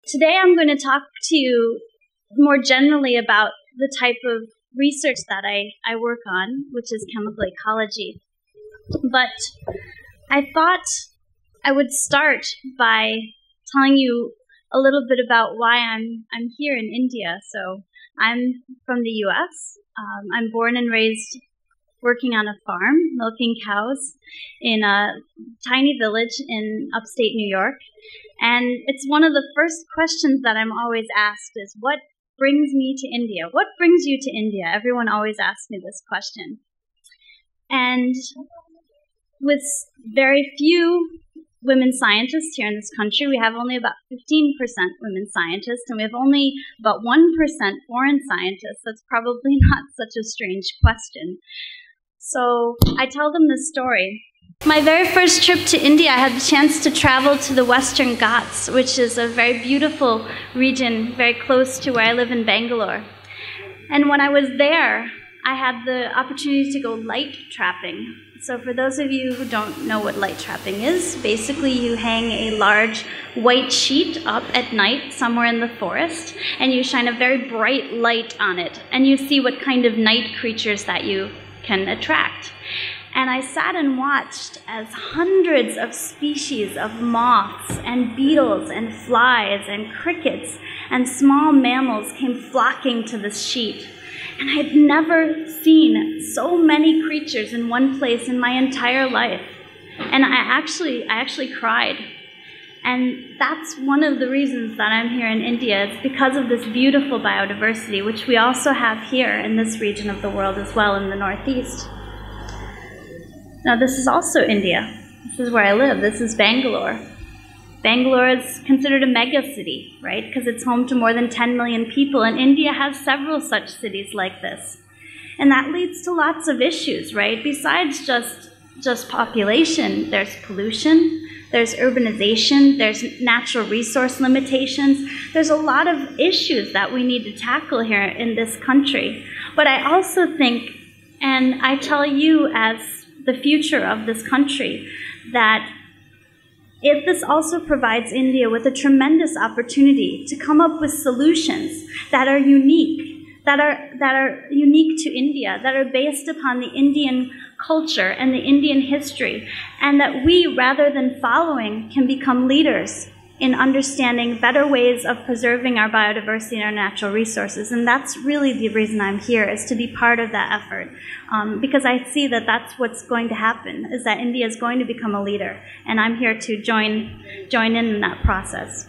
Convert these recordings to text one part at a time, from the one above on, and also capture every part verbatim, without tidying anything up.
Today I'm going to talk to you more generally about the type of research that I, I work on, which is chemical ecology. But I thought I would start by telling you a little bit about why I'm, I'm here in India. So I'm from the U S. Um, I'm born and raised working on a farm, milking cows in a tiny village in upstate New York. And it's one of the first questions that I'm always asked is, what brings me to India? What brings you to India? Everyone always asks me this question. And with very few women scientists here in this country, we have only about fifteen percent women scientists, and we have only about one percent foreign scientists. That's probably not such a strange question. So I tell them this story. My very first trip to India, I had the chance to travel to the Western Ghats, which is a very beautiful region very close to where I live in Banglore. And when I was there, I had the opportunity to go light trapping. So for those of you who don't know what light trapping is, basically you hang a large white sheet up at night somewhere in the forest, and you shine a very bright light on it, and you see what kind of night creatures that you can attract. And I sat and watched as hundreds of species of moths and beetles and flies and crickets and small mammals came flocking to this sheet. And I had never seen so many creatures in one place in my entire life. And I actually, I actually cried. And that's one of the reasons that I'm here in India. It's because of this beautiful biodiversity, which we also have here in this region of the world as well, in the Northeast. Now, this is also India. This is where I live. This is Bangalore. Bangalore is considered a mega city, right? Because it's home to more than ten million people, and India has several such cities like this. And that leads to lots of issues, right? Besides just, just population, there's pollution, there's urbanization, there's natural resource limitations. There's a lot of issues that we need to tackle here in this country. But I also think, and I tell you as the future of this country, that if this also provides India with a tremendous opportunity to come up with solutions that are unique, that are, that are unique to India, that are based upon the Indian culture and the Indian history, and that we, rather than following, can become leaders in understanding better ways of preserving our biodiversity and our natural resources. And that's really the reason I'm here, is to be part of that effort. Um, because I see that that's what's going to happen, is that India is going to become a leader. And I'm here to join, join in in that process.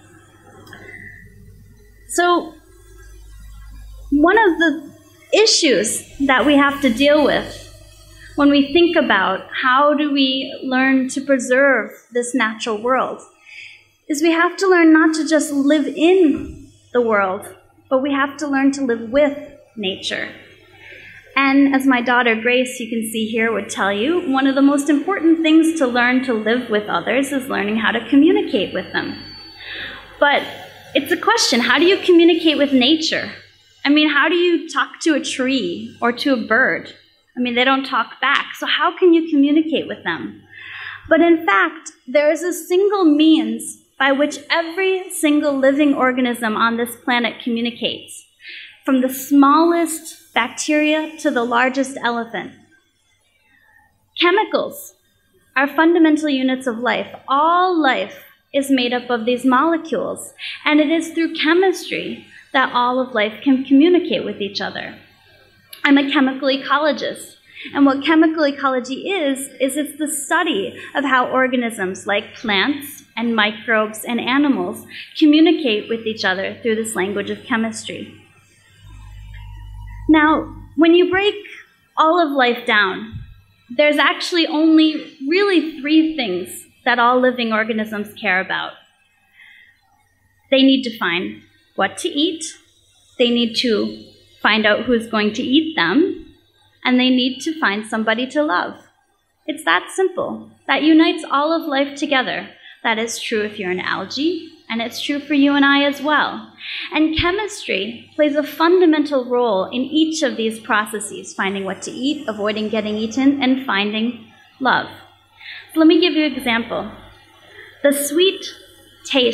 So one of the issues that we have to deal with when we think about how do we learn to preserve this natural world is we have to learn not to just live in the world, but we have to learn to live with nature. And as my daughter Grace, you can see here, would tell you, one of the most important things to learn to live with others is learning how to communicate with them. But it's a question, how do you communicate with nature? I mean, how do you talk to a tree or to a bird? I mean, they don't talk back, so how can you communicate with them? But in fact, there is a single means by which every single living organism on this planet communicates, from the smallest bacteria to the largest elephant. Chemicals are fundamental units of life. All life is made up of these molecules, and it is through chemistry that all of life can communicate with each other. I'm a chemical ecologist. And what chemical ecology is, is it's the study of how organisms like plants and microbes and animals communicate with each other through this language of chemistry. Now, when you break all of life down, there's actually only really three things that all living organisms care about. They need to find what to eat, they need to find out who's going to eat them, and they need to find somebody to love. It's that simple. That unites all of life together. That is true if you're an algae, and it's true for you and I as well. And chemistry plays a fundamental role in each of these processes, finding what to eat, avoiding getting eaten, and finding love. So let me give you an example. The sweet taste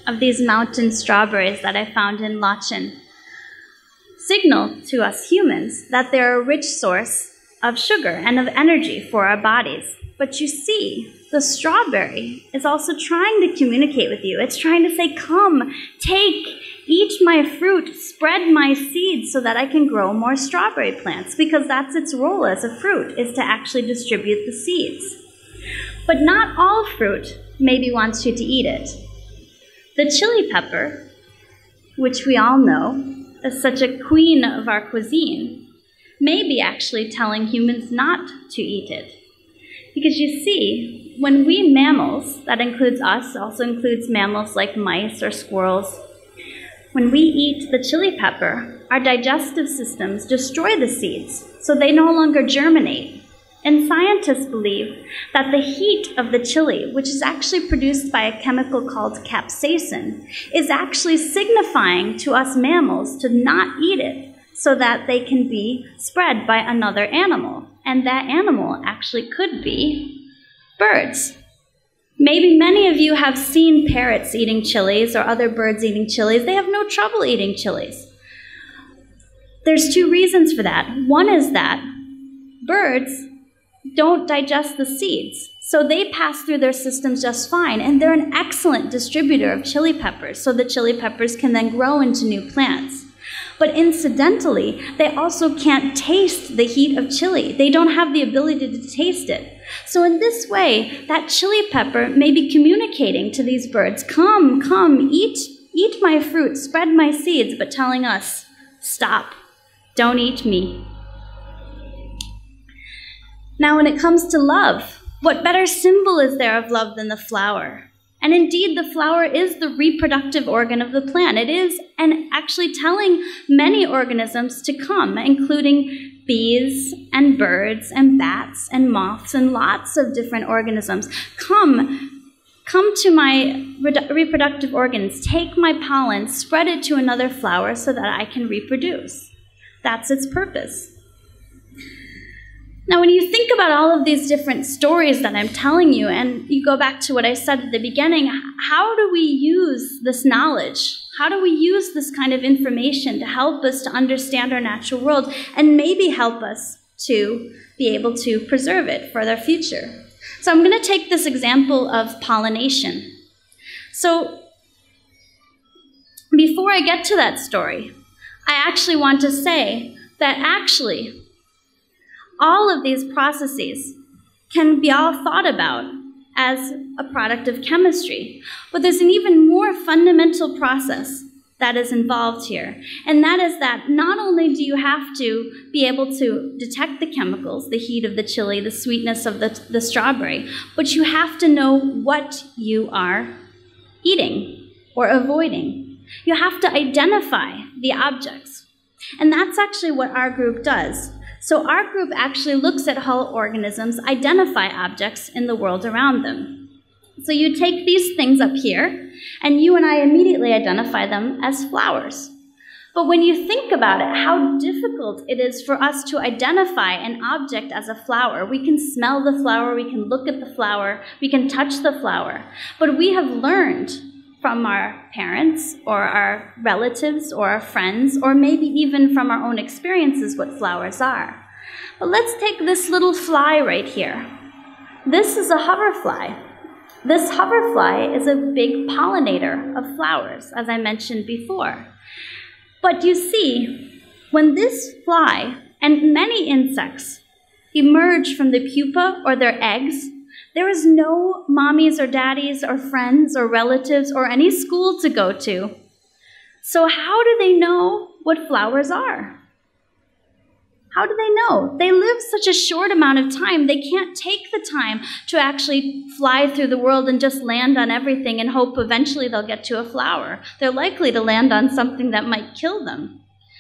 of these mountain strawberries that I found in Olsson signal to us humans that they're a rich source of sugar and of energy for our bodies. But you see, the strawberry is also trying to communicate with you. It's trying to say, come, take, eat my fruit, spread my seeds so that I can grow more strawberry plants, because that's its role as a fruit, is to actually distribute the seeds. But not all fruit maybe wants you to eat it. The chili pepper, which we all know is such a queen of our cuisine, may be actually telling humans not to eat it. Because you see, when we mammals, that includes us, also includes mammals like mice or squirrels, when we eat the chili pepper, our digestive systems destroy the seeds, so they no longer germinate. And scientists believe that the heat of the chili, which is actually produced by a chemical called capsaicin, is actually signifying to us mammals to not eat it so that they can be spread by another animal. And that animal actually could be birds. Maybe many of you have seen parrots eating chilies or other birds eating chilies. They have no trouble eating chilies. There's two reasons for that. One is that birds don't digest the seeds, so they pass through their systems just fine, and they're an excellent distributor of chili peppers, so the chili peppers can then grow into new plants. But incidentally, they also can't taste the heat of chili. They don't have the ability to taste it. So in this way, that chili pepper may be communicating to these birds, come, come, eat, eat my fruit, spread my seeds, but telling us, stop, don't eat me. Now, when it comes to love, what better symbol is there of love than the flower? And indeed, the flower is the reproductive organ of the plant. It is, and actually telling many organisms to come, including bees and birds and bats and moths and lots of different organisms. Come, come to my reproductive organs, take my pollen, spread it to another flower so that I can reproduce. That's its purpose. Now, when you think about all of these different stories that I'm telling you, and you go back to what I said at the beginning, how do we use this knowledge? How do we use this kind of information to help us to understand our natural world and maybe help us to be able to preserve it for their future? So I'm going to take this example of pollination. So before I get to that story, I actually want to say that actually, all of these processes can be all thought about as a product of chemistry. But there's an even more fundamental process that is involved here. And that is that not only do you have to be able to detect the chemicals, the heat of the chili, the sweetness of the, the strawberry, but you have to know what you are eating or avoiding. You have to identify the objects. And that's actually what our group does. So our group actually looks at how organisms identify objects in the world around them. So you take these things up here, and you and I immediately identify them as flowers. But when you think about it, how difficult it is for us to identify an object as a flower. We can smell the flower, we can look at the flower, we can touch the flower. But we have learned from our parents or our relatives or our friends, or maybe even from our own experiences, what flowers are. But let's take this little fly right here. This is a hoverfly. This hoverfly is a big pollinator of flowers, as I mentioned before. But you see, when this fly and many insects emerge from the pupa or their eggs, there is no mommies or daddies or friends or relatives or any school to go to. So how do they know what flowers are? How do they know? They live such a short amount of time, they can't take the time to actually fly through the world and just land on everything and hope eventually they'll get to a flower. They're likely to land on something that might kill them.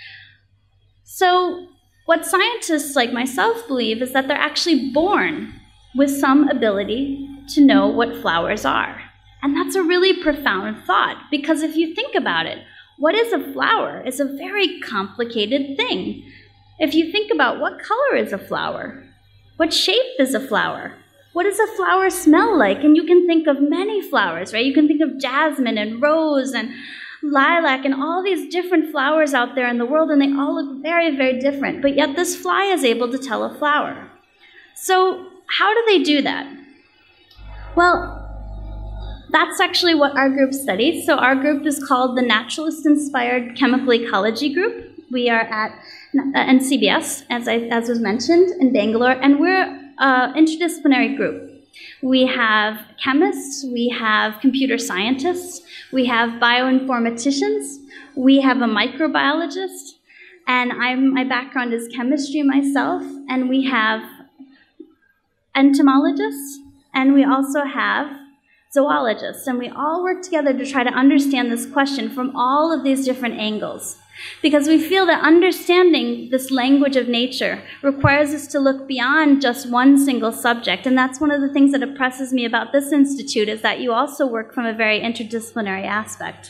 So what scientists like myself believe is that they're actually born with some ability to know what flowers are. And that's a really profound thought, because if you think about it, what is a flower? It's a very complicated thing. If you think about what color is a flower, what shape is a flower, What does a flower smell like? And you can think of many flowers, right? You can think of jasmine and rose and lilac and all these different flowers out there in the world, and they all look very, very different. But yet this fly is able to tell a flower. So how do they do that? Well, that's actually what our group studies. So our group is called the Naturalist-Inspired Chemical Ecology Group. We are at N C B S, as, I, as was mentioned, in Bangalore, and we're an interdisciplinary group. We have chemists, we have computer scientists, we have bioinformaticians, we have a microbiologist, and I'm, my background is chemistry myself, and we have entomologists, and we also have zoologists, and we all work together to try to understand this question from all of these different angles. Because we feel that understanding this language of nature requires us to look beyond just one single subject, and that's one of the things that impresses me about this institute, is that you also work from a very interdisciplinary aspect.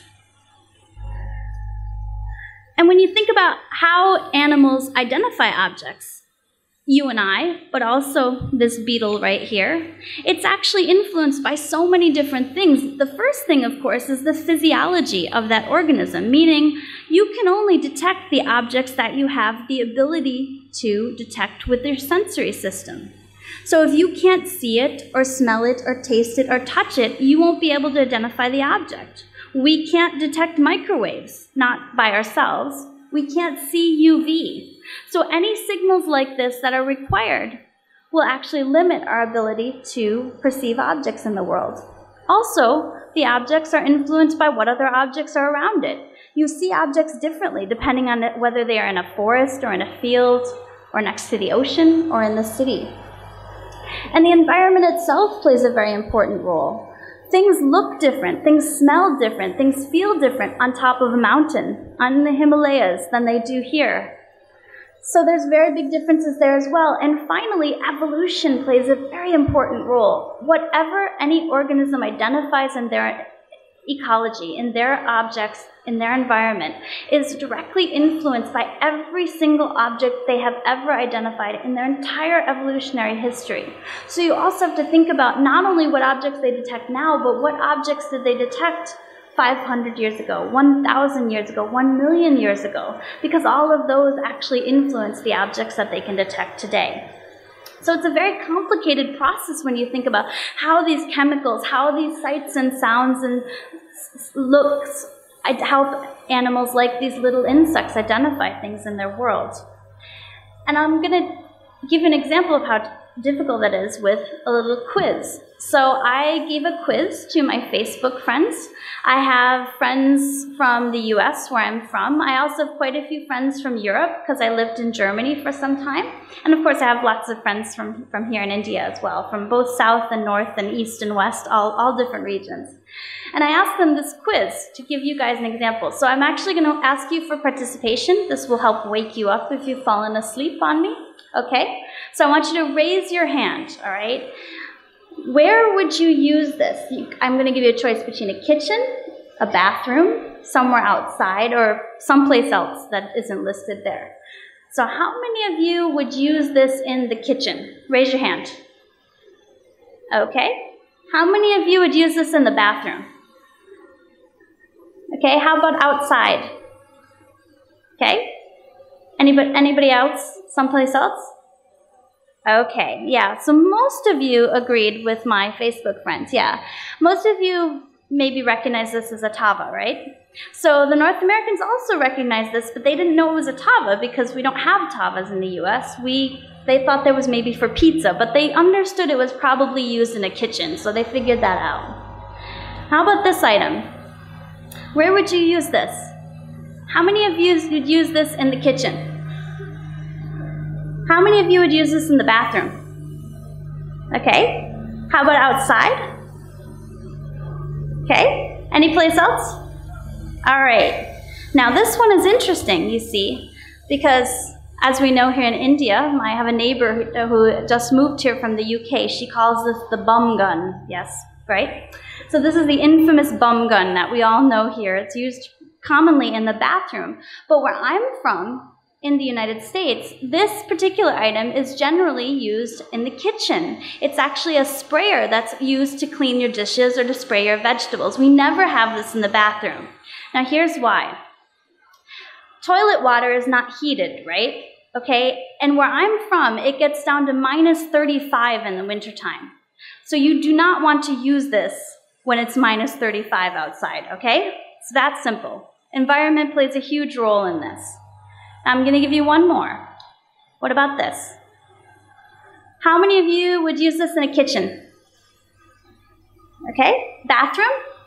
And when you think about how animals identify objects, you and I, but also this beetle right here, it's actually influenced by so many different things. The first thing, of course, is the physiology of that organism, meaning you can only detect the objects that you have the ability to detect with your sensory system. So if you can't see it, or smell it, or taste it, or touch it, you won't be able to identify the object. We can't detect microwaves, not by ourselves. We can't see U V. So any signals like this that are required will actually limit our ability to perceive objects in the world. Also, the objects are influenced by what other objects are around it. You see objects differently depending on whether they are in a forest or in a field or next to the ocean or in the city. And the environment itself plays a very important role. Things look different, things smell different, things feel different on top of a mountain, on the Himalayas, than they do here. So there's very big differences there as well. And finally, evolution plays a very important role. Whatever any organism identifies in their ecology, in their objects, in their environment, is directly influenced by every single object they have ever identified in their entire evolutionary history. So you also have to think about not only what objects they detect now, but what objects did they detect five hundred years ago, one thousand years ago, one million years ago, because all of those actually influence the objects that they can detect today. So it's a very complicated process when you think about how these chemicals, how these sights and sounds and looks help animals like these little insects identify things in their world. And I'm going to give you an example of how difficult that is with a little quiz. So I gave a quiz to my Facebook friends. I have friends from the U S where I'm from. I also have quite a few friends from Europe because I lived in Germany for some time. And of course I have lots of friends from, from here in India as well, from both south and north and east and west, all, all different regions. And I asked them this quiz to give you guys an example. So I'm actually going to ask you for participation. This will help wake you up if you've fallen asleep on me. Okay? So I want you to raise your hand, all right? Where would you use this? You, I'm going to give you a choice between a kitchen, a bathroom, somewhere outside, or someplace else that isn't listed there. So how many of you would use this in the kitchen? Raise your hand. Okay. How many of you would use this in the bathroom? Okay, how about outside? Okay. Anybody, anybody else? Someplace else? Okay, yeah, so most of you agreed with my Facebook friends, yeah. Most of you maybe recognize this as a tava, right? So the North Americans also recognize this, but they didn't know it was a tava because we don't have tavas in the U S. We, they thought that was maybe for pizza, but they understood it was probably used in a kitchen, so they figured that out. How about this item? Where would you use this? How many of you would use this in the kitchen? How many of you would use this in the bathroom? Okay. How about outside? Okay. Any place else? All right. Now this one is interesting, you see, because as we know here in India, I have a neighbor who, who just moved here from the U K. She calls this the bum gun. Yes, right? So this is the infamous bum gun that we all know here. It's used commonly in the bathroom. But where I'm from, in the United States, this particular item is generally used in the kitchen. It's actually a sprayer that's used to clean your dishes or to spray your vegetables. We never have this in the bathroom. Now here's why. Toilet water is not heated, right? Okay, and where I'm from, it gets down to minus thirty-five in the wintertime. So you do not want to use this when it's minus thirty-five outside, okay? It's that simple. Environment plays a huge role in this. I'm going to give you one more. What about this? How many of you would use this in a kitchen? Okay, bathroom?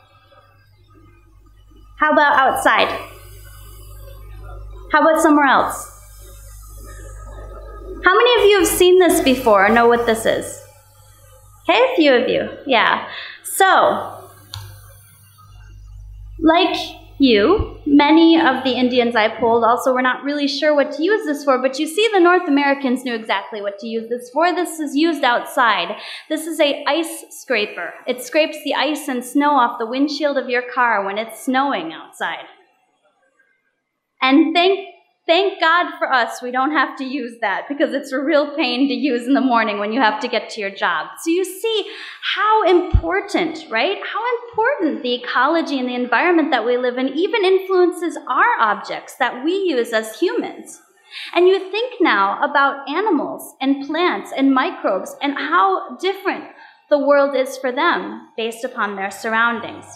How about outside? How about somewhere else? How many of you have seen this before or know what this is? Okay, a few of you, yeah. So, like you, many of the Indians I polled also were not really sure what to use this for, but you see the North Americans knew exactly what to use this for. This is used outside. This is a ice scraper. It scrapes the ice and snow off the windshield of your car when it's snowing outside. And thank Thank God for us, we don't have to use that because it's a real pain to use in the morning when you have to get to your job. So you see how important, right? How important the ecology and the environment that we live in even influences our objects that we use as humans. And you think now about animals and plants and microbes and how different the world is for them based upon their surroundings.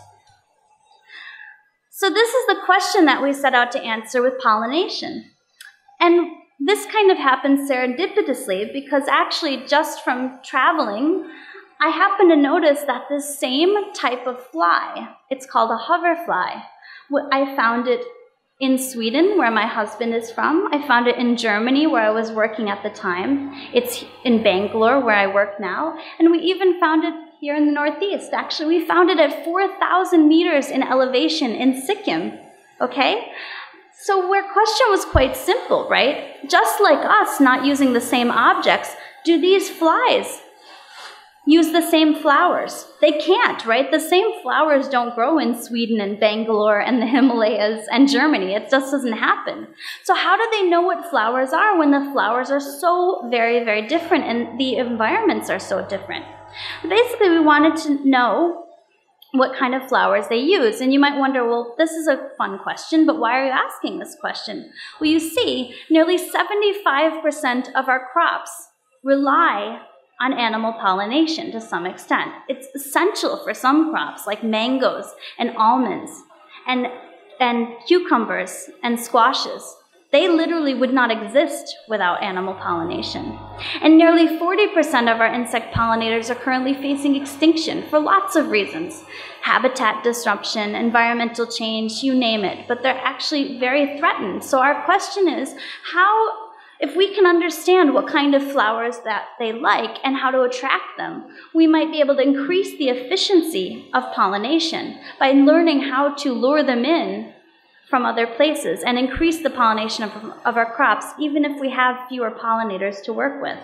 So this is the question that we set out to answer with pollination. And this kind of happens serendipitously because actually just from traveling, I happened to notice that this same type of fly, it's called a hoverfly. I found it in Sweden, where my husband is from. I found it in Germany, where I was working at the time. It's in Banglore, where I work now. And we even found it here in the Northeast. Actually, we found it at four thousand meters in elevation in Sikkim, okay? So our question was quite simple, right? Just like us not using the same objects, do these flies use the same flowers? They can't, right? The same flowers don't grow in Sweden and Bangalore and the Himalayas and Germany. It just doesn't happen. So how do they know what flowers are when the flowers are so very, very different and the environments are so different? Basically, we wanted to know what kind of flowers they use. And you might wonder, well, this is a fun question, but why are you asking this question? Well, you see, nearly seventy-five percent of our crops rely on animal pollination to some extent. It's essential for some crops like mangoes and almonds and, and cucumbers and squashes. They literally would not exist without animal pollination. And nearly forty percent of our insect pollinators are currently facing extinction for lots of reasons. Habitat disruption, environmental change, you name it, but they're actually very threatened. So our question is, how, if we can understand what kind of flowers that they like and how to attract them, we might be able to increase the efficiency of pollination by learning how to lure them in from other places and increase the pollination of, of our crops, even if we have fewer pollinators to work with.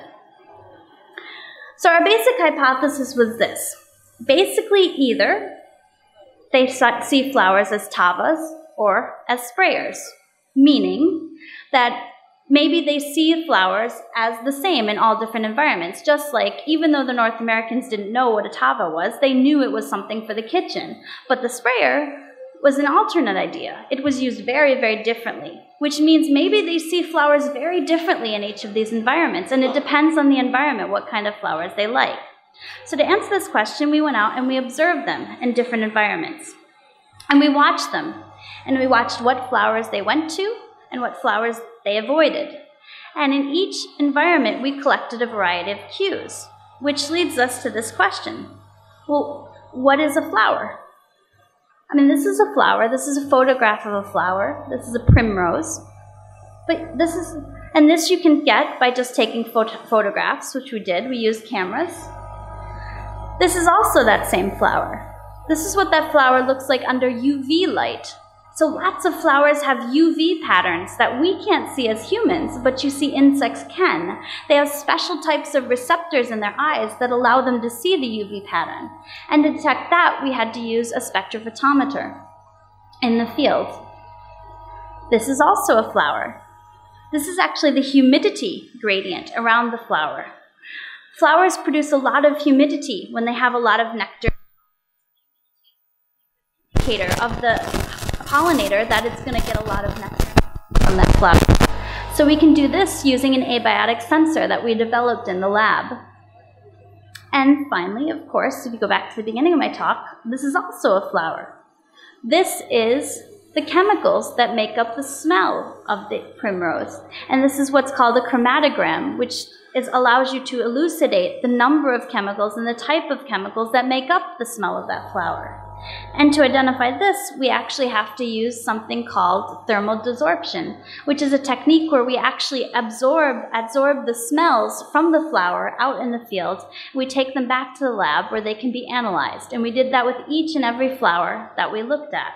So our basic hypothesis was this. Basically, either they see flowers as tavas or as sprayers, meaning that maybe they see flowers as the same in all different environments, just like even though the North Americans didn't know what a tava was, they knew it was something for the kitchen. But the sprayer was an alternate idea. It was used very, very differently, which means maybe they see flowers very differently in each of these environments, and it depends on the environment what kind of flowers they like. So to answer this question, we went out and we observed them in different environments. And we watched them, and we watched what flowers they went to and what flowers they avoided. And in each environment, we collected a variety of cues, which leads us to this question. Well, what is a flower? I mean, this is a flower. This is a photograph of a flower. This is a primrose. But this is, and this you can get by just taking photo photographs, which we did. We used cameras. This is also that same flower. This is what that flower looks like under U V light. So lots of flowers have U V patterns that we can't see as humans, but you see insects can. They have special types of receptors in their eyes that allow them to see the U V pattern. And to detect that, we had to use a spectrophotometer in the field. This is also a flower. This is actually the humidity gradient around the flower. Flowers produce a lot of humidity when they have a lot of nectar. Indicator of the pollinator that it's going to get a lot of nectar from that flower. So we can do this using an abiotic sensor that we developed in the lab. And finally, of course, if you go back to the beginning of my talk, this is also a flower. This is the chemicals that make up the smell of the primrose. And this is what's called a chromatogram, which is, allows you to elucidate the number of chemicals and the type of chemicals that make up the smell of that flower. And to identify this, we actually have to use something called thermal desorption, which is a technique where we actually absorb, absorb the smells from the flower out in the field. We take them back to the lab where they can be analyzed. And we did that with each and every flower that we looked at.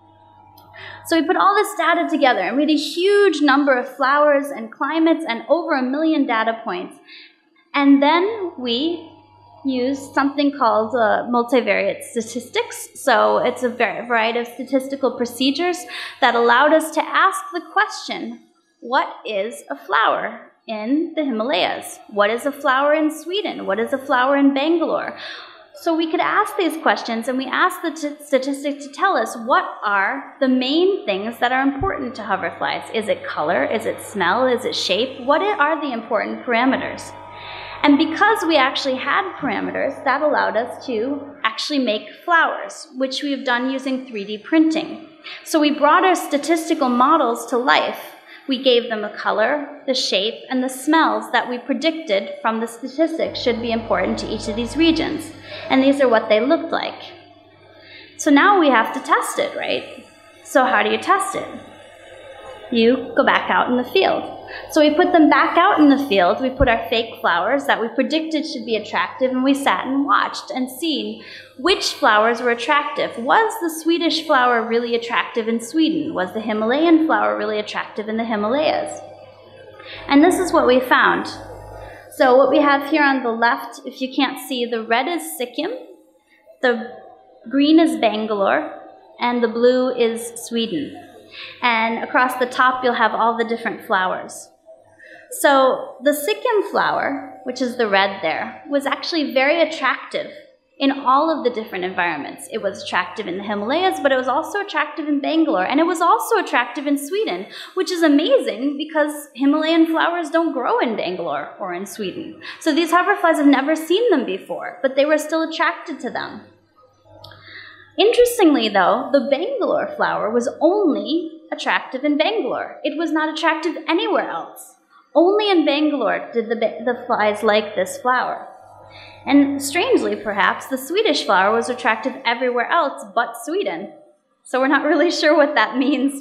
So we put all this data together, and we had a huge number of flowers and climates and over a million data points. And then we used something called uh, multivariate statistics. So it's a variety of statistical procedures that allowed us to ask the question, what is a flower in the Himalayas? What is a flower in Sweden? What is a flower in Bangalore? So we could ask these questions, and we asked the statistics to tell us what are the main things that are important to hoverflies. Is it color? Is it smell? Is it shape? What are the important parameters? And because we actually had parameters, that allowed us to actually make flowers, which we have done using three D printing. So we brought our statistical models to life. We gave them a color, the shape, and the smells that we predicted from the statistics should be important to each of these regions. And these are what they looked like. So now we have to test it, right? So how do you test it? You go back out in the field. So we put them back out in the field. We put our fake flowers that we predicted should be attractive, and we sat and watched and seen which flowers were attractive. Was the Swedish flower really attractive in Sweden? Was the Himalayan flower really attractive in the Himalayas? And this is what we found. So what we have here on the left, if you can't see, the red is Sikkim, the green is Bangalore, and the blue is Sweden. And across the top, you'll have all the different flowers. So the Sikkim flower, which is the red there, was actually very attractive in all of the different environments. It was attractive in the Himalayas, but it was also attractive in Bangalore, and it was also attractive in Sweden, which is amazing because Himalayan flowers don't grow in Bangalore or in Sweden. So these hoverflies have never seen them before, but they were still attracted to them. Interestingly, though, the Bangalore flower was only attractive in Bangalore. It was not attractive anywhere else. Only in Bangalore did the, the flies like this flower. And strangely, perhaps, the Swedish flower was attractive everywhere else but Sweden. So we're not really sure what that means.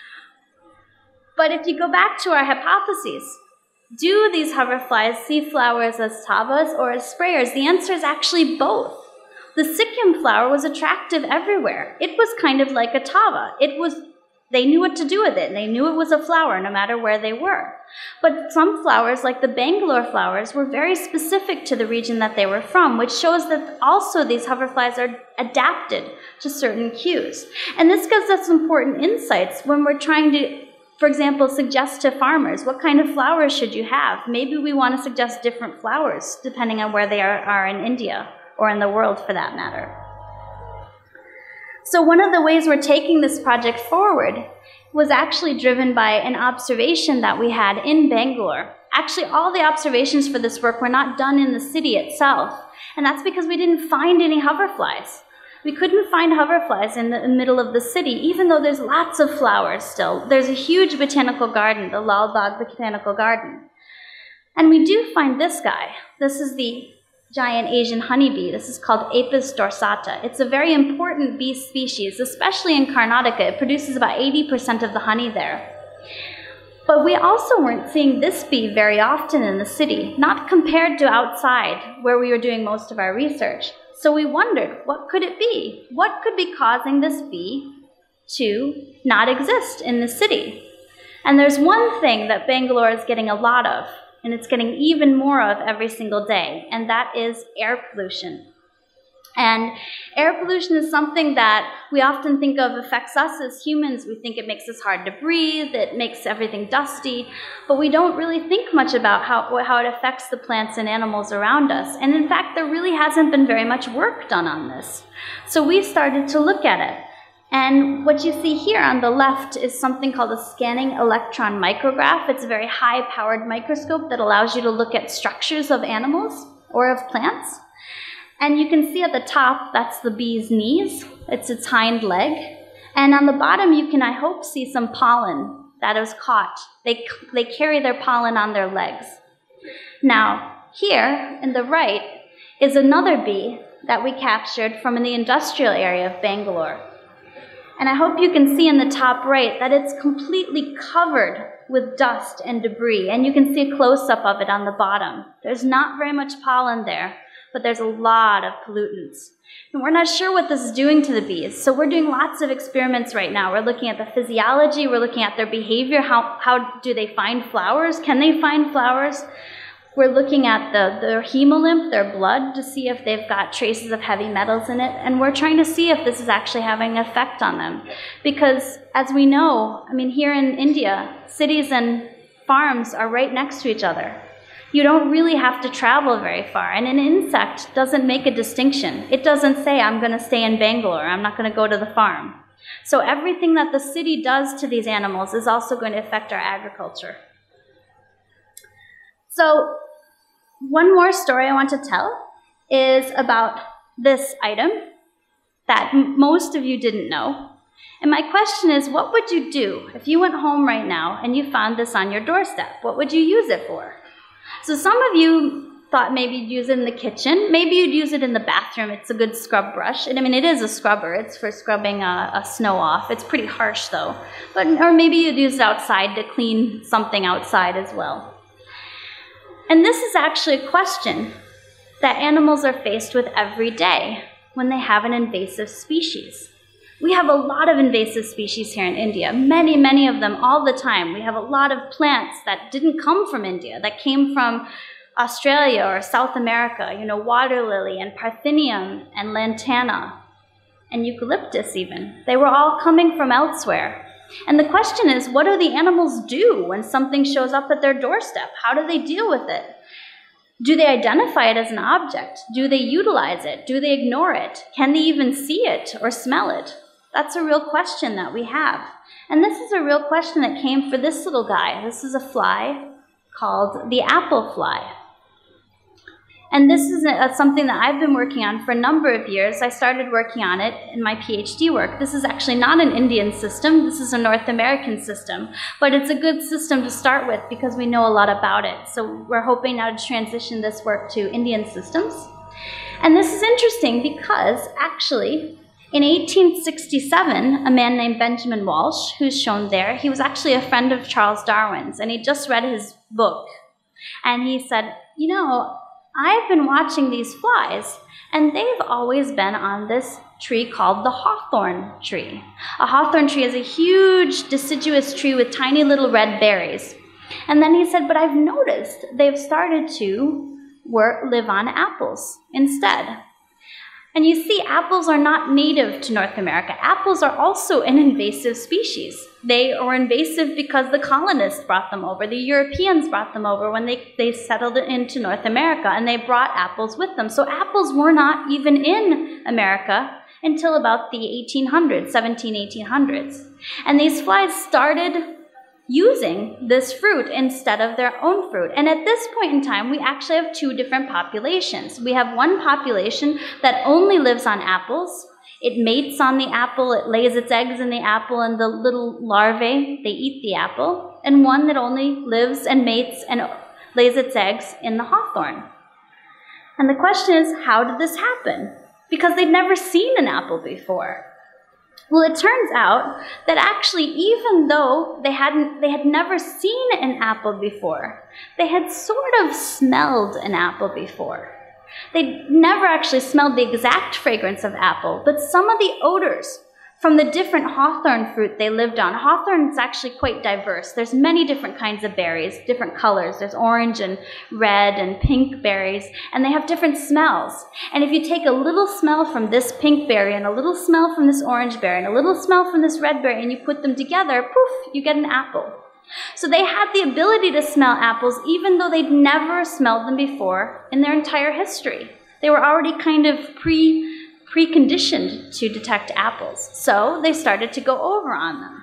But if you go back to our hypotheses, do these hoverflies see flowers as tavas or as sprayers? The answer is actually both. The Sikkim flower was attractive everywhere. It was kind of like a tava. It was, they knew what to do with it. They knew it was a flower no matter where they were. But some flowers, like the Bangalore flowers, were very specific to the region that they were from, which shows that also these hoverflies are adapted to certain cues. And this gives us important insights when we're trying to, for example, suggest to farmers, what kind of flowers should you have? Maybe we want to suggest different flowers depending on where they are, are in India, or in the world for that matter. So one of the ways we're taking this project forward was actually driven by an observation that we had in Bangalore. Actually, all the observations for this work were not done in the city itself, and that's because we didn't find any hoverflies. We couldn't find hoverflies in the middle of the city, even though there's lots of flowers still. There's a huge botanical garden, the Lal Bagh Botanical Garden. And we do find this guy. This is the giant Asian honeybee. This is called Apis dorsata. It's a very important bee species, especially in Karnataka. It produces about eighty percent of the honey there. But we also weren't seeing this bee very often in the city, not compared to outside, where we were doing most of our research. So we wondered, what could it be? What could be causing this bee to not exist in the city? And there's one thing that Bangalore is getting a lot of, and it's getting even more of every single day, and that is air pollution. And air pollution is something that we often think of affects us as humans. We think it makes us hard to breathe, it makes everything dusty, but we don't really think much about how, how it affects the plants and animals around us. And in fact, there really hasn't been very much work done on this. So we started to look at it. And what you see here on the left is something called a scanning electron micrograph. It's a very high-powered microscope that allows you to look at structures of animals or of plants. And you can see at the top, that's the bee's knees. It's its hind leg. And on the bottom, you can, I hope, see some pollen that is caught. They, they carry their pollen on their legs. Now, here in the right is another bee that we captured from the industrial area of Bangalore. And I hope you can see in the top right that it's completely covered with dust and debris. And you can see a close-up of it on the bottom. There's not very much pollen there, but there's a lot of pollutants. And we're not sure what this is doing to the bees. So we're doing lots of experiments right now. We're looking at the physiology, we're looking at their behavior. How, how do they find flowers? Can they find flowers? We're looking at the, their hemolymph, their blood, to see if they've got traces of heavy metals in it. And we're trying to see if this is actually having an effect on them. Because as we know, I mean, here in India, cities and farms are right next to each other. You don't really have to travel very far. And an insect doesn't make a distinction. It doesn't say, I'm going to stay in Bangalore, I'm not going to go to the farm. So everything that the city does to these animals is also going to affect our agriculture. So one more story I want to tell is about this item that most of you didn't know. And my question is, what would you do if you went home right now and you found this on your doorstep? What would you use it for? So some of you thought maybe you'd use it in the kitchen. Maybe you'd use it in the bathroom. It's a good scrub brush. And I mean, it is a scrubber. It's for scrubbing a, a snow off. It's pretty harsh, though. But, or maybe you'd use it outside to clean something outside as well. And this is actually a question that animals are faced with every day when they have an invasive species. We have a lot of invasive species here in India, many, many of them all the time. We have a lot of plants that didn't come from India, that came from Australia or South America, you know, water lily and parthenium and lantana and eucalyptus even. They were all coming from elsewhere. And the question is, what do the animals do when something shows up at their doorstep? How do they deal with it? Do they identify it as an object? Do they utilize it? Do they ignore it? Can they even see it or smell it? That's a real question that we have. And this is a real question that came for this little guy. This is a fly called the apple fly. And this is a, something that I've been working on for a number of years. I started working on it in my PhD work. This is actually not an Indian system. This is a North American system. But it's a good system to start with because we know a lot about it. So we're hoping now to transition this work to Indian systems. And this is interesting because actually, in eighteen sixty-seven, a man named Benjamin Walsh, who's shown there, he was actually a friend of Charles Darwin's, and he just read his book. And he said, you know, I've been watching these flies, and they've always been on this tree called the hawthorn tree. A hawthorn tree is a huge deciduous tree with tiny little red berries. And then he said, but I've noticed they've started to work, live on apples instead. And you see, apples are not native to North America. Apples are also an invasive species. They are invasive because the colonists brought them over. The Europeans brought them over when they, they settled into North America, and they brought apples with them. So apples were not even in America until about the eighteen hundreds, seventeen, eighteen hundreds. And these flies started using this fruit instead of their own fruit. And at this point in time, we actually have two different populations. We have one population that only lives on apples. It mates on the apple, it lays its eggs in the apple, and the little larvae, they eat the apple. And one that only lives and mates and lays its eggs in the hawthorn. And the question is, how did this happen? Because they'd never seen an apple before. Well, it turns out that actually, even though they hadn't, they had never seen an apple before, they had sort of smelled an apple before. They'd never actually smelled the exact fragrance of apple, but some of the odors from the different hawthorn fruit they lived on. Hawthorn is actually quite diverse. There's many different kinds of berries, different colors. There's orange and red and pink berries, and they have different smells. And if you take a little smell from this pink berry and a little smell from this orange berry and a little smell from this red berry and you put them together, poof, you get an apple. So they had the ability to smell apples even though they'd never smelled them before in their entire history. They were already kind of pre preconditioned to detect apples. So they started to go over on them.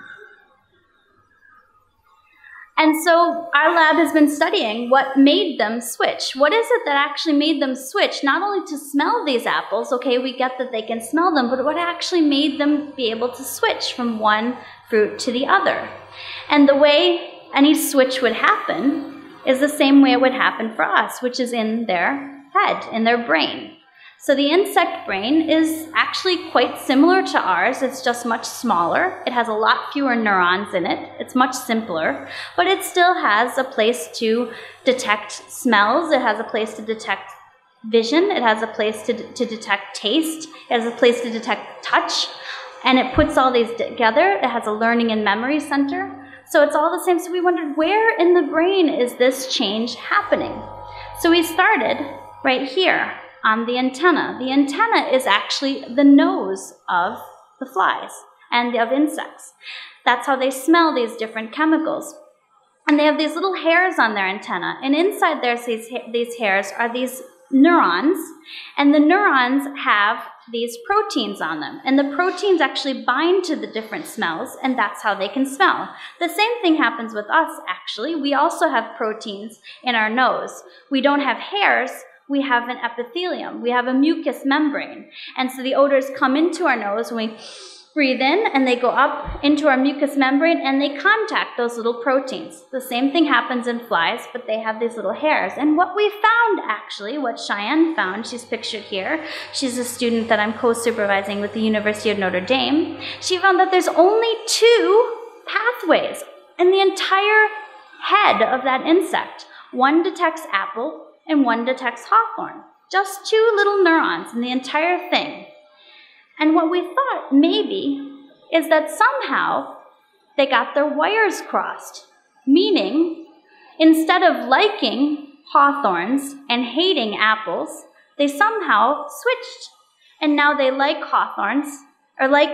And so our lab has been studying what made them switch. What is it that actually made them switch? Not only to smell these apples, okay, we get that they can smell them, but what actually made them be able to switch from one fruit to the other? And the way any switch would happen is the same way it would happen for us, which is in their head, in their brain. So the insect brain is actually quite similar to ours. It's just much smaller. It has a lot fewer neurons in it. It's much simpler, but it still has a place to detect smells. It has a place to detect vision. It has a place to, to detect taste. It has a place to detect touch. And it puts all these together. It has a learning and memory center. So it's all the same. So we wondered, where in the brain is this change happening? So we started right here on the antenna. The antenna is actually the nose of the flies and of insects. That's how they smell these different chemicals. And they have these little hairs on their antenna. And inside there's these, these hairs are these neurons. And the neurons have these proteins on them. And the proteins actually bind to the different smells, and that's how they can smell. The same thing happens with us, actually. We also have proteins in our nose. We don't have hairs. We have an epithelium. We have a mucous membrane. And so the odors come into our nose when we breathe in, and they go up into our mucous membrane, and they contact those little proteins. The same thing happens in flies, but they have these little hairs. And what we found, actually, what Shannon found, she's pictured here. She's a student that I'm co-supervising with the University of Notre Dame. She found that there's only two pathways in the entire head of that insect. One detects apple, and one detects hawthorn. Just two little neurons in the entire thing. And what we thought, maybe, is that somehow they got their wires crossed. Meaning, instead of liking hawthorns and hating apples, they somehow switched. And now they like hawthorns, or like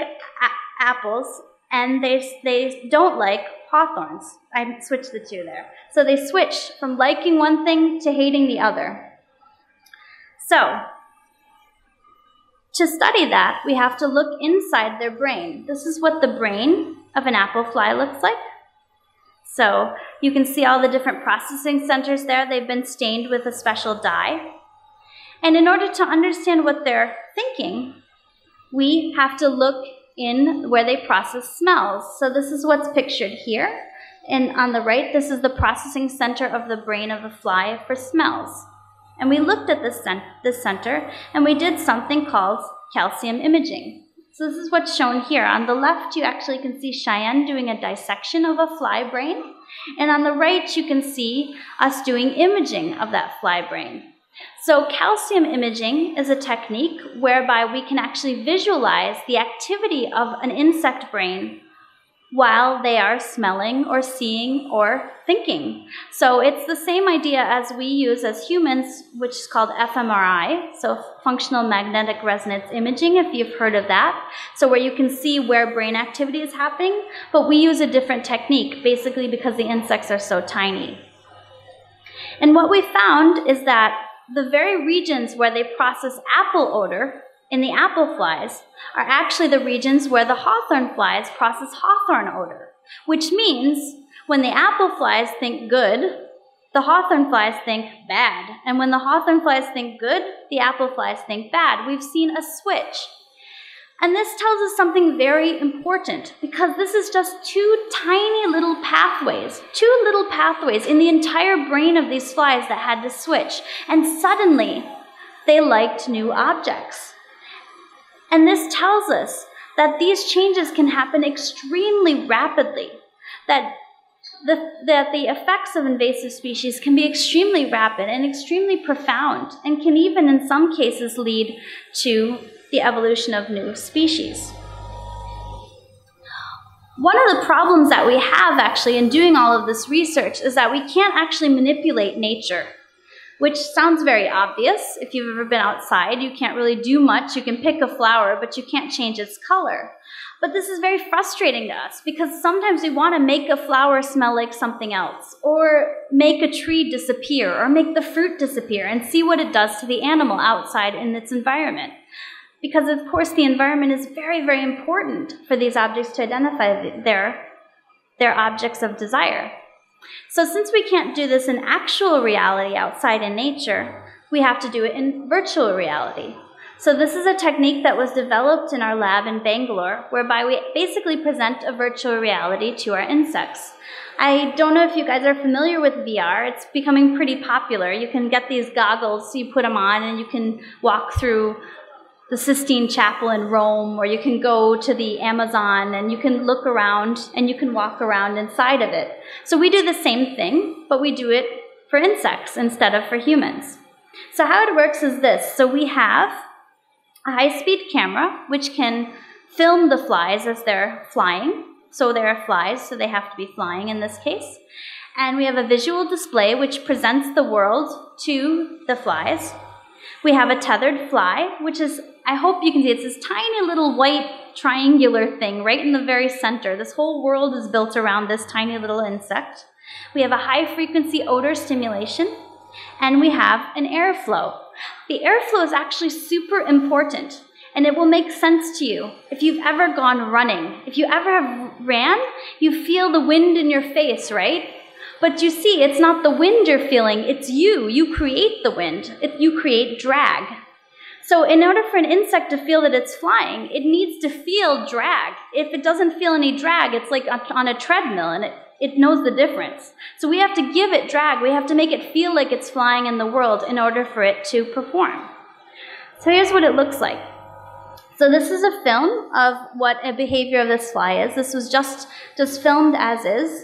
apples, and they, they don't like hawthorns. I switched the two there. So they switch from liking one thing to hating the other. So, to study that, we have to look inside their brain. This is what the brain of an apple fly looks like. So, you can see all the different processing centers there. They've been stained with a special dye. And in order to understand what they're thinking, we have to look in where they process smells. So this is what's pictured here. And on the right, this is the processing center of the brain of the fly for smells. And we looked at this, cent this center, and we did something called calcium imaging. So this is what's shown here. On the left, you actually can see Cheyenne doing a dissection of a fly brain. And on the right, you can see us doing imaging of that fly brain. So calcium imaging is a technique whereby we can actually visualize the activity of an insect brain while they are smelling or seeing or thinking. So it's the same idea as we use as humans, which is called f M R I, so functional magnetic resonance imaging, if you've heard of that. So where you can see where brain activity is happening, but we use a different technique, basically because the insects are so tiny. And what we found is that the very regions where they process apple odor in the apple flies are actually the regions where the hawthorn flies process hawthorn odor, which means when the apple flies think good, the hawthorn flies think bad. And when the hawthorn flies think good, the apple flies think bad. We've seen a switch. And this tells us something very important, because this is just two tiny little pathways, two little pathways in the entire brain of these flies that had to switch. And suddenly, they liked new objects. And this tells us that these changes can happen extremely rapidly, that the, that the effects of invasive species can be extremely rapid and extremely profound, and can even in some cases lead to the evolution of new species. One of the problems that we have actually in doing all of this research is that we can't actually manipulate nature, which sounds very obvious. If you've ever been outside, you can't really do much. You can pick a flower, but you can't change its color. But this is very frustrating to us because sometimes we want to make a flower smell like something else, or make a tree disappear, or make the fruit disappear and see what it does to the animal outside in its environment. Because of course the environment is very, very important for these objects to identify their, their objects of desire. So since we can't do this in actual reality outside in nature, we have to do it in virtual reality. So this is a technique that was developed in our lab in Banglore, whereby we basically present a virtual reality to our insects. I don't know if you guys are familiar with V R. It's becoming pretty popular. You can get these goggles, you put them on, and you can walk through the Sistine Chapel in Rome, or you can go to the Amazon and you can look around and you can walk around inside of it. So we do the same thing, but we do it for insects instead of for humans. So how it works is this. So we have a high-speed camera, which can film the flies as they're flying. So there are flies, so they have to be flying in this case. And we have a visual display which presents the world to the flies. We have a tethered fly, which is, I hope you can see, it's this tiny little white triangular thing right in the very center. This whole world is built around this tiny little insect. We have a high-frequency odor stimulation, and we have an airflow. The airflow is actually super important, and it will make sense to you if you've ever gone running. If you ever have ran, you feel the wind in your face, right? But you see, it's not the wind you're feeling, it's you. You create the wind. It, you create drag. So in order for an insect to feel that it's flying, it needs to feel drag. If it doesn't feel any drag, it's like on a treadmill, and it, it knows the difference. So we have to give it drag. We have to make it feel like it's flying in the world in order for it to perform. So here's what it looks like. So this is a film of what a behavior of this fly is. This was just, just filmed as is.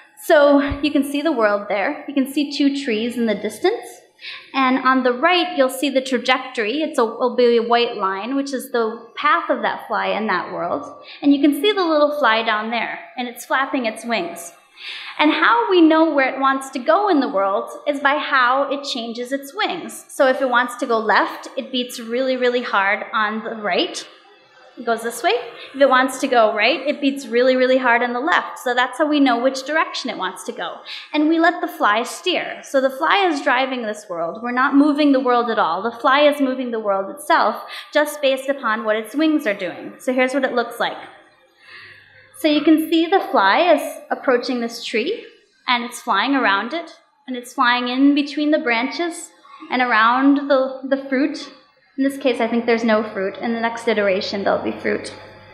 So you can see the world there. You can see two trees in the distance. And on the right, you'll see the trajectory. It's a, it'll be a white line, which is the path of that fly in that world. And you can see the little fly down there, and it's flapping its wings. And how we know where it wants to go in the world is by how it changes its wings. So if it wants to go left, it beats really, really hard on the right. It goes this way. If it wants to go right, it beats really, really hard on the left. So that's how we know which direction it wants to go. And we let the fly steer. So the fly is driving this world. We're not moving the world at all. The fly is moving the world itself, just based upon what its wings are doing. So here's what it looks like. So you can see the fly is approaching this tree, and it's flying around it, and it's flying in between the branches and around the, the fruit. In this case, I think there's no fruit. In the next iteration, there'll be fruit.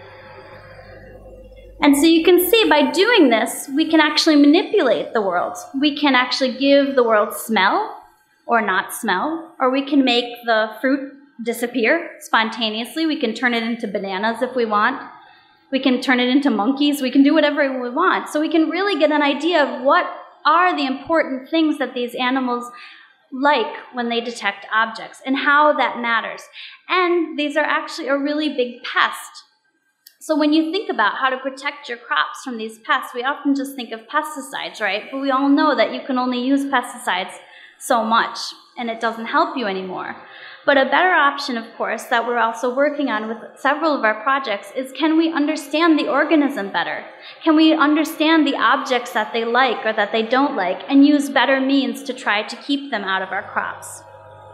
And so you can see by doing this, we can actually manipulate the world. We can actually give the world smell or not smell, or we can make the fruit disappear spontaneously. We can turn it into bananas if we want. We can turn it into monkeys. We can do whatever we want. So we can really get an idea of what are the important things that these animals like when they detect objects and how that matters. And these are actually a really big pest. So when you think about how to protect your crops from these pests, we often just think of pesticides, right? But we all know that you can only use pesticides so much, and it doesn't help you anymore. But a better option, of course, that we're also working on with several of our projects is, can we understand the organism better? Can we understand the objects that they like or that they don't like and use better means to try to keep them out of our crops?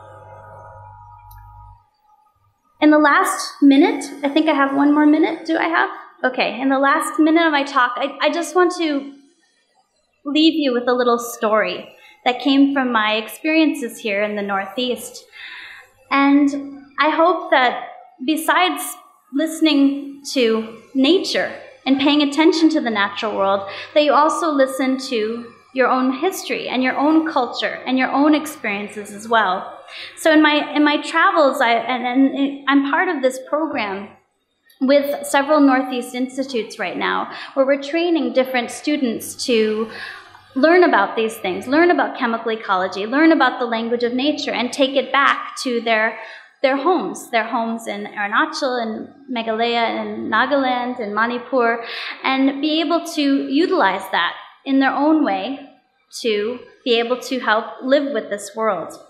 In the last minute, I think I have one more minute. Do I have? Okay, in the last minute of my talk, I, I just want to leave you with a little story that came from my experiences here in the Northeast. And I hope that besides listening to nature and paying attention to the natural world, that you also listen to your own history and your own culture and your own experiences as well. So in my, in my travels, I, and, and I'm part of this program with several Northeast institutes right now, where we're training different students to learn about these things, learn about chemical ecology, learn about the language of nature, and take it back to their their homes, their homes in Arunachal and Meghalaya and Nagaland and Manipur, and be able to utilize that in their own way to be able to help live with this world.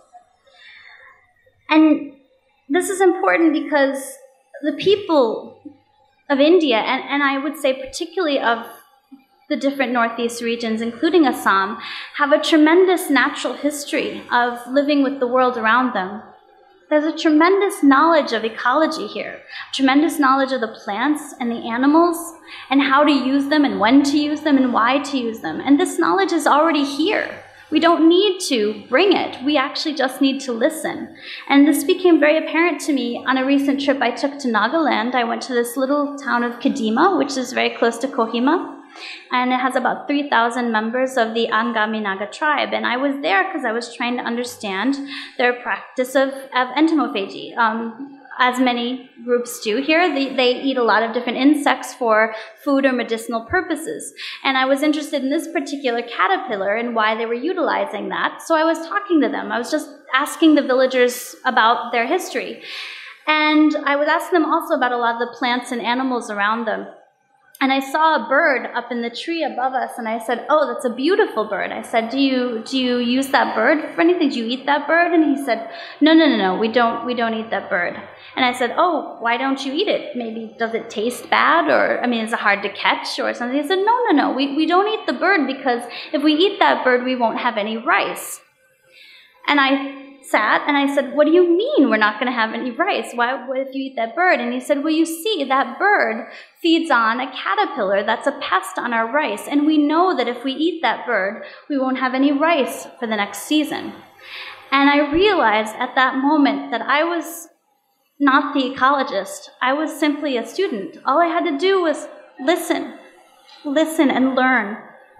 And this is important because the people of India, and, and I would say particularly of the different northeast regions, including Assam, have a tremendous natural history of living with the world around them. There's a tremendous knowledge of ecology here, tremendous knowledge of the plants and the animals, and how to use them and when to use them and why to use them. And this knowledge is already here. We don't need to bring it. We actually just need to listen. And this became very apparent to me on a recent trip I took to Nagaland. I went to this little town of Kadima, which is very close to Kohima. And it has about three thousand members of the Angami Naga tribe. And I was there because I was trying to understand their practice of, of entomophagy. Um, as many groups do here, they, they eat a lot of different insects for food or medicinal purposes. And I was interested in this particular caterpillar and why they were utilizing that. So I was talking to them. I was just asking the villagers about their history. And I was asking them also about a lot of the plants and animals around them. And I saw a bird up in the tree above us, and I said, "Oh, that's a beautiful bird." I said, "Do you do you use that bird for anything? Do you eat that bird?" And he said, "No, no, no, no. We don't we don't eat that bird." And I said, "Oh, why don't you eat it? Maybe does it taste bad, or I mean, is it hard to catch or something?" He said, "No, no, no. We we don't eat the bird because if we eat that bird, we won't have any rice." And I sat and I said, "What do you mean we're not going to have any rice? Why, what if you eat that bird?" And he said, "Well, you see, that bird feeds on a caterpillar that's a pest on our rice, and we know that if we eat that bird, we won't have any rice for the next season." And I realized at that moment that I was not the ecologist. I was simply a student. All I had to do was listen, listen and learn.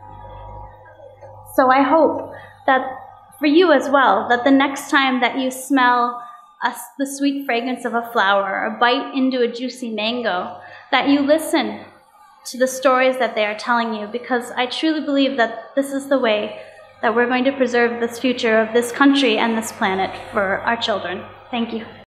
So I hope that for you as well, that the next time that you smell a, the sweet fragrance of a flower or bite into a juicy mango, that you listen to the stories that they are telling you, because I truly believe that this is the way that we're going to preserve this future of this country and this planet for our children. Thank you.